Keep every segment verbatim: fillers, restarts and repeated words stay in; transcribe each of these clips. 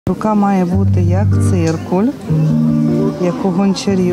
Рука має бути як циркуль, як у гончарів.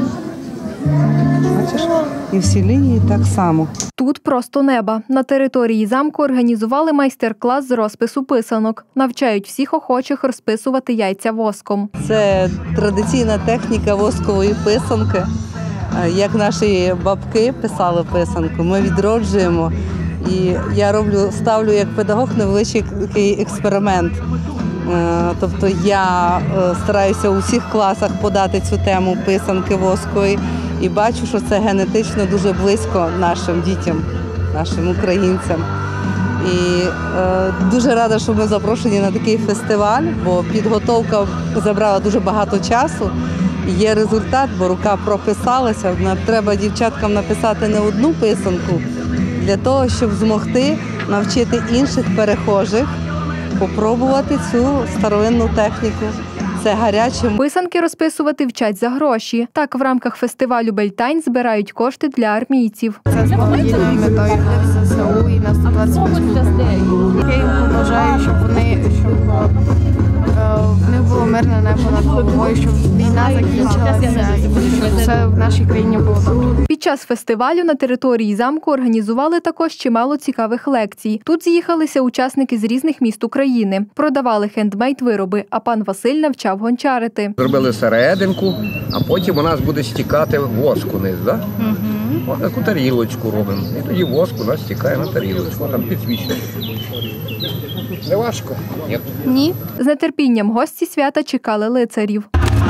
Бачиш? І всі лінії так само. Тут просто неба. На території замку організували майстер-клас з розпису писанок. Навчають всіх охочих розписувати яйця воском. Це традиційна техніка воскової писанки. Як наші бабки писали писанку, ми відроджуємо. І я роблю, ставлю як педагог невеличкий експеримент. Тобто я стараюся у всіх класах подати цю тему писанки воскової і бачу, що це генетично дуже близько нашим дітям, нашим українцям. І е, дуже рада, що ми запрошені на такий фестиваль, бо підготовка забрала дуже багато часу. Є результат, бо рука прописалася. Треба дівчаткам написати не одну писанку для того, щоб змогти навчити інших перехожих попробувати цю старовинну техніку. Це гаряче. Писанки розписувати вчать за гроші. Так, в рамках фестивалю «Бельтайн» збирають кошти для армійців. Це з благодійною метою для ЗСУ і на сто двадцять восьму. Я їм побажаю, щоб вони, щоб в них було мирне небо над головою, щоб війна закінчилася і щоб все в нашій країні було добре. Під час фестивалю на території замку організували також чимало цікавих лекцій. Тут з'їхалися учасники з різних міст України. Продавали хендмейд-вироби, а пан Василь навчав гончарити. Зробили серединку, а потім у нас буде стікати воск униз, да? Угу. Ось таку тарілочку робимо. І тоді воск у нас стікає на тарілочку, там підсвічує. Не важко? Ні. Ні. З нетерпінням гості свята чекали лицарів.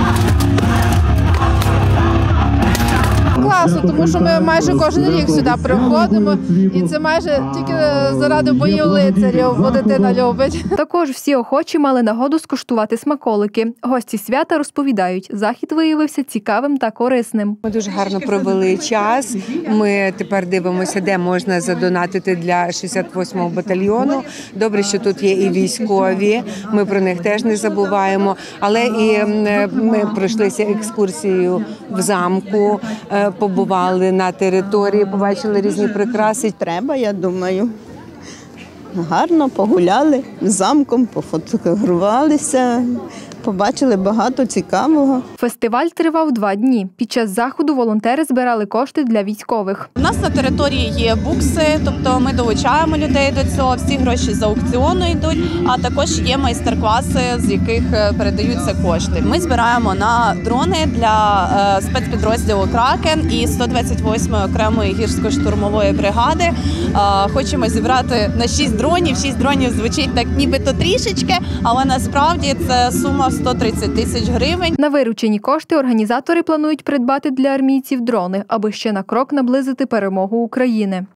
Класно, тому що ми майже кожен рік сюди приходимо, і це майже тільки заради боїв лицарів, бо дитина любить. Також всі охочі мали нагоду скуштувати смаколики. Гості свята розповідають, захід виявився цікавим та корисним. Ми дуже гарно провели час. Ми тепер дивимося, де можна задонатити для шістдесят восьмого батальйону. Добре, що тут є і військові, ми про них теж не забуваємо. Але і ми пройшлися екскурсією в замку, побували на території, побачили різні прикраси. Треба, я думаю. Гарно погуляли з замком, пофотографувалися, побачили багато цікавого. Фестиваль тривав два дні. Під час заходу волонтери збирали кошти для військових. У нас на території є букси, тобто ми долучаємо людей до цього, всі гроші з аукціону йдуть, а також є майстер-класи, з яких передаються кошти. Ми збираємо на дрони для спецпідрозділу «Кракен» і сто двадцять восьмої окремої гірсько-штурмової бригади. Хочемо зібрати на шість дронів. шість дронів звучить так нібито трішечки, але насправді це сума сто тридцять тисяч гривень. На виручені кошти організатори планують придбати для армійців дрони, аби ще на крок наблизити перемогу України.